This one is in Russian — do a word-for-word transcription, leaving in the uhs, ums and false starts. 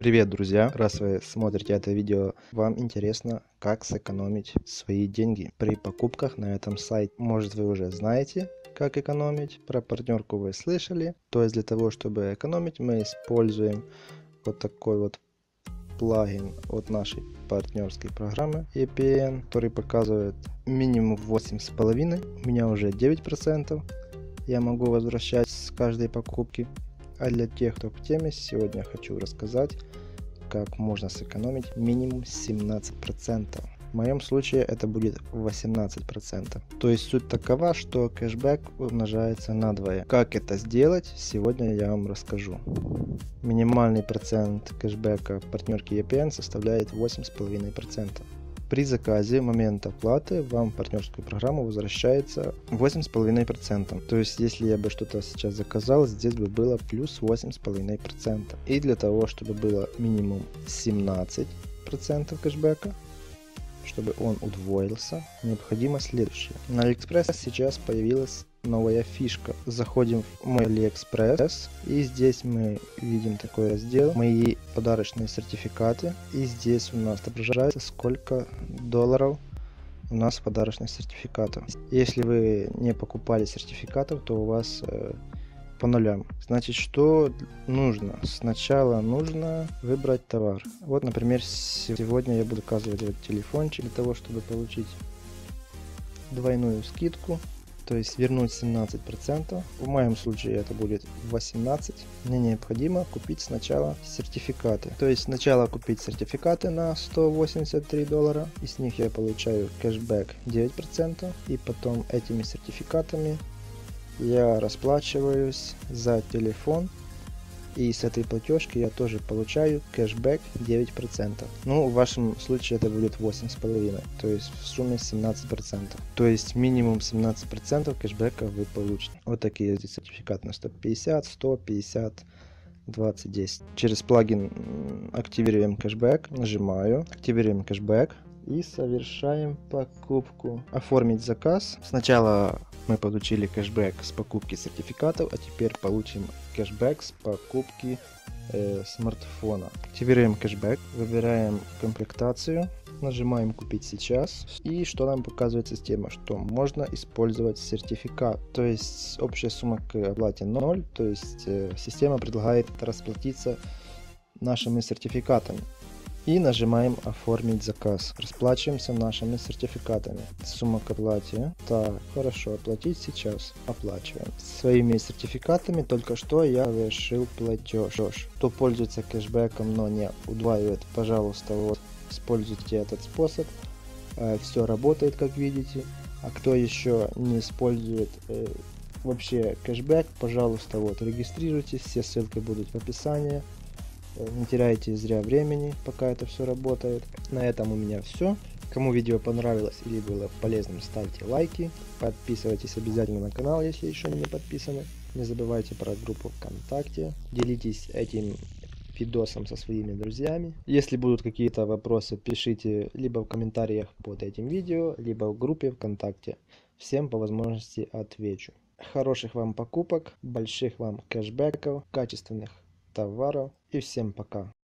Привет, друзья! Раз вы смотрите это видео, вам интересно, как сэкономить свои деньги при покупках на этом сайте. Может, вы уже знаете, как экономить, про партнерку вы слышали. То есть для того, чтобы экономить, мы используем вот такой вот плагин от нашей партнерской программы и пи эн, который показывает минимум восемь с половиной. У меня уже девять процентов. Я могу возвращать с каждой покупки. А для тех, кто в теме, сегодня я хочу рассказать, как можно сэкономить минимум семнадцать процентов. В моем случае это будет восемнадцать процентов. То есть суть такова, что кэшбэк умножается на два. Как это сделать, сегодня я вам расскажу. Минимальный процент кэшбэка в партнерке и пи эн составляет восемь с половиной процентов. При заказе в момент оплаты вам в партнерскую программу возвращается восемь с половиной процентов. То есть, если я бы что-то сейчас заказал, здесь бы было плюс восемь с половиной процентов. И для того, чтобы было минимум семнадцать процентов кэшбэка, чтобы он удвоился, необходимо следующее. На AliExpress сейчас появилась новая фишка. Заходим в мой AliExpress, и здесь мы видим такой раздел «Мои подарочные сертификаты». И здесь у нас отображается, сколько долларов у нас подарочных сертификатов. Если вы не покупали сертификатов, то у вас э, по нулям. Значит, что нужно? Сначала нужно выбрать товар. Вот, например, сегодня я буду указывать вот телефончик для того, чтобы получить двойную скидку. То есть вернуть семнадцать процентов. В моем случае это будет восемнадцать процентов. Мне необходимо купить сначала сертификаты. То есть сначала купить сертификаты на сто восемьдесят три доллара. И с них я получаю кэшбэк девять процентов. И потом этими сертификатами я расплачиваюсь за телефон. И с этой платежки я тоже получаю кэшбэк девять процентов. Ну, в вашем случае это будет восемь с половиной, то есть в сумме семнадцать процентов. То есть минимум семнадцать процентов кэшбэка вы получите. Вот такие здесь сертификаты на сто пятьдесят, сто пятьдесят, двадцать, десять. Через плагин активируем кэшбэк, нажимаю, активируем кэшбэк и совершаем покупку. Оформить заказ. Сначала мы получили кэшбэк с покупки сертификатов, а теперь получим кэшбэк с покупки э, смартфона. Активируем кэшбэк, выбираем комплектацию, нажимаем купить сейчас, и что нам показывает система, что можно использовать сертификат, то есть общая сумма к оплате ноль, то есть э, система предлагает расплатиться нашими сертификатами. И нажимаем оформить заказ. Расплачиваемся нашими сертификатами. Сумма к оплате. Так, хорошо, оплатить сейчас. Оплачиваем. Своими сертификатами только что я совершил платеж. Кто пользуется кэшбэком, но не удваивает, пожалуйста, вот используйте этот способ. Все работает, как видите. А кто еще не использует э, вообще кэшбэк, пожалуйста, вот регистрируйтесь. Все ссылки будут в описании. Не теряйте зря времени, пока это все работает. На этом у меня все. Кому видео понравилось или было полезным, ставьте лайки. Подписывайтесь обязательно на канал, если еще не подписаны. Не забывайте про группу ВКонтакте. Делитесь этим видосом со своими друзьями. Если будут какие-то вопросы, пишите либо в комментариях под этим видео, либо в группе ВКонтакте. Всем по возможности отвечу. Хороших вам покупок, больших вам кэшбэков, качественных товаров, и всем пока.